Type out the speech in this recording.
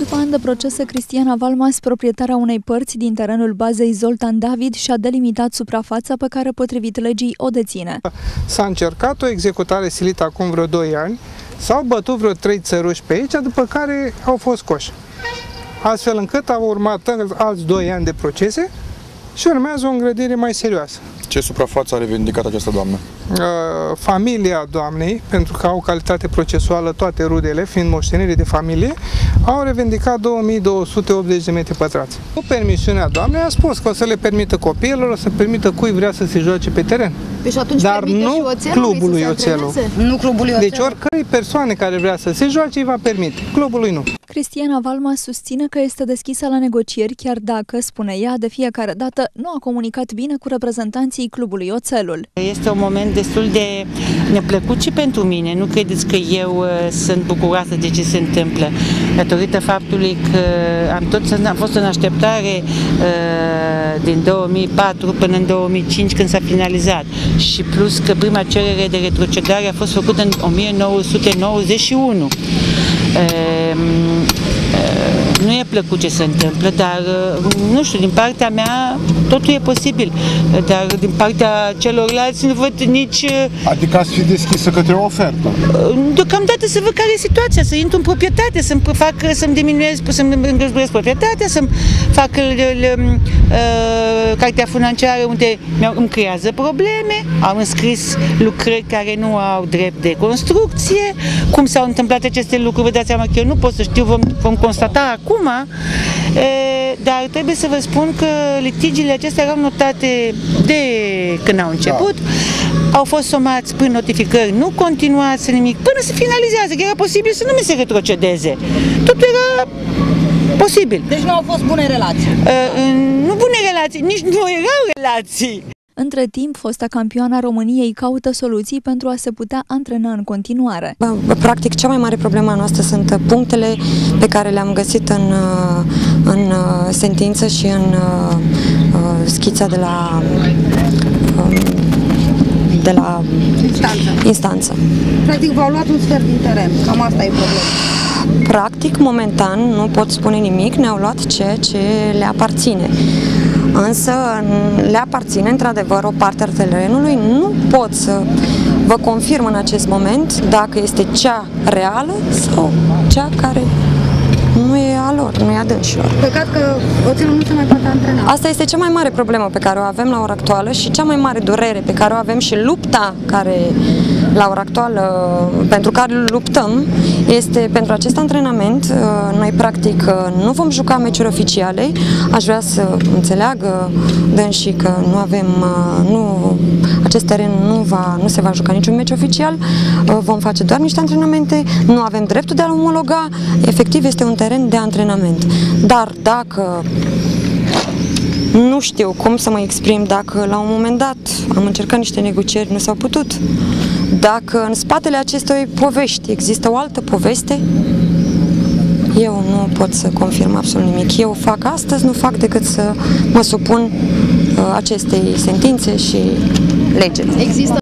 După ani de procese, Cristiana Valmas, proprietarea unei părți din terenul bazei Zoltan David, și-a delimitat suprafața pe care, potrivit legii, o deține. S-a încercat o executare silită acum vreo 2 ani, s-au bătut vreo 3 țăruși pe aici, după care au fost scoși. Astfel încât au urmat alți 2 ani de procese și urmează o îngrădire mai serioasă. Ce suprafață a revendicat această doamnă? Familia doamnei, pentru că au calitate procesuală toate rudele, fiind moștenire de familie, au revendicat 2280 de metri pătrați. Cu permisiunea doamnei a spus că o să le permită copiilor, o să permită cui vrea să se joace pe teren. Deci atunci dar nu clubului Oțelul. Nu clubului Oțelul. Deci oricărei persoane care vrea să se joace îi va permite, clubului nu. Cristiana Valmas susține că este deschisă la negocieri, chiar dacă, spune ea, de fiecare dată nu a comunicat bine cu reprezentanții clubului Oțelul. Este un moment destul de neplăcut și pentru mine. Nu credeți că eu sunt bucuroasă de ce se întâmplă, datorită faptului că am fost în așteptare din 2004 până în 2005 când s-a finalizat, și plus că prima cerere de retrocedare a fost făcută în 1991. Nu e plăcut ce se întâmplă, dar nu știu, din partea mea totul e posibil, dar din partea celorlalți nu văd nici... Adică ați fi deschisă către o ofertă? Deocamdată să văd care e situația, să intru în proprietate, să-mi diminuez, să-mi îngrezuiesc proprietatea, să-mi fac cartea financiară unde îmi creează probleme, am înscris lucrări care nu au drept de construcție. Cum s-au întâmplat aceste lucruri, vă dați seama că eu nu pot să știu, vom constata acum, dar trebuie să vă spun că litigiile acestea erau notate de când au început, au fost somați prin notificări, nu continuați nimic, până se finalizează, că era posibil să nu mi se retrocedeze. Totul era posibil. Deci nu au fost bune relații? Nu bune relații, nici nu erau relații. Între timp, fosta campioana României caută soluții pentru a se putea antrena în continuare. Practic, cea mai mare problemă a noastră sunt punctele pe care le-am găsit în sentință și în schița de la instanță. Practic, v-au luat un sfert din teren. Cam asta e problema. Practic, momentan, nu pot spune nimic, ne-au luat ceea ce le aparține. Însă le aparține, într-adevăr, o parte a terenului. Nu pot să vă confirm în acest moment dacă este cea reală sau cea care nu e a lor, nu e a dânșilor. Păcat că Oțelul nu se mai poate antrena. Asta este cea mai mare problemă pe care o avem la ora actuală și cea mai mare durere pe care o avem și lupta care la ora actuală, pentru care luptăm, este pentru acest antrenament. Noi, practic, nu vom juca meciuri oficiale. Aș vrea să înțeleagă dânsii că acest teren nu se va juca niciun meci oficial. Vom face doar niște antrenamente, nu avem dreptul de a omologa. Efectiv, este un teren de antrenament. Dar dacă nu știu cum să mă exprim, dacă la un moment dat am încercat niște negocieri, nu s-au putut, dacă în spatele acestei povești există o altă poveste, eu nu pot să confirm absolut nimic. Eu fac astăzi, nu fac decât să mă supun acestei sentințe și legii.